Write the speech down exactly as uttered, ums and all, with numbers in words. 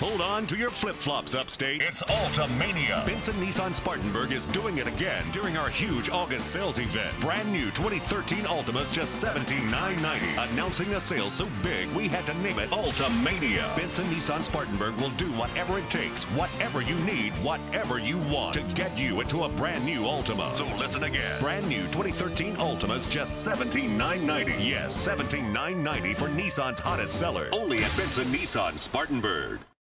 Hold on to your flip-flops, Upstate. It's Altamania. Benson Nissan Spartanburg is doing it again during our huge August sales event. Brand new twenty thirteen Altima's just seventeen thousand nine hundred ninety dollars. Announcing a sale so big we had to name it Altamania. Benson Nissan Spartanburg will do whatever it takes, whatever you need, whatever you want to get you into a brand new Altima. So listen again. Brand new twenty thirteen Altima's just seventeen thousand nine hundred ninety dollars. Yes, seventeen thousand nine hundred ninety dollars for Nissan's hottest seller. Only at Benson Nissan Spartanburg.